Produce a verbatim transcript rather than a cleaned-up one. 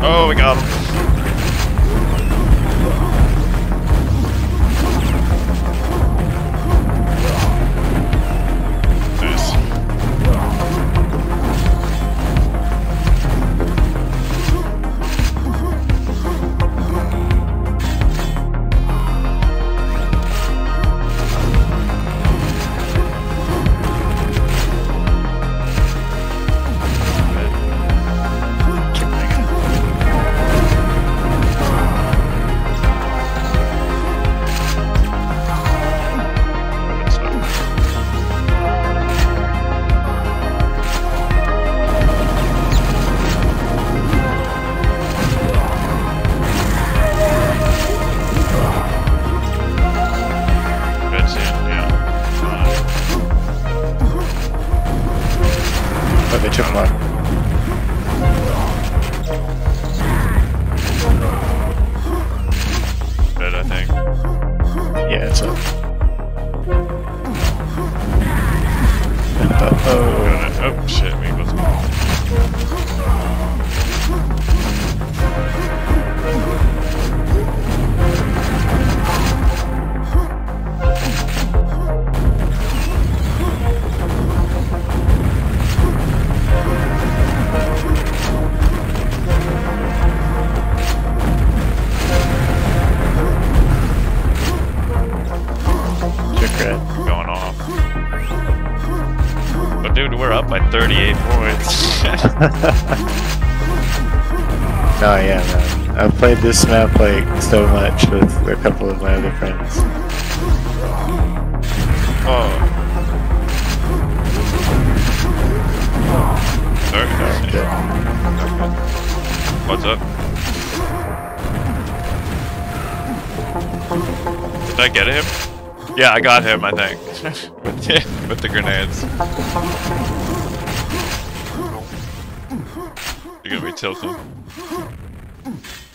Oh, we got him. They took him out. Good, I think. Yeah, it's up. Uh oh. Oh shit, we both. Going off. But dude, we're up by thirty-eight points. Oh yeah, man. I've played this map like so much with a couple of my other friends. Oh. Sorry. Okay. What's up? Did I get him? Yeah, I got him, I think. with, with the grenades. You're gonna be tilting.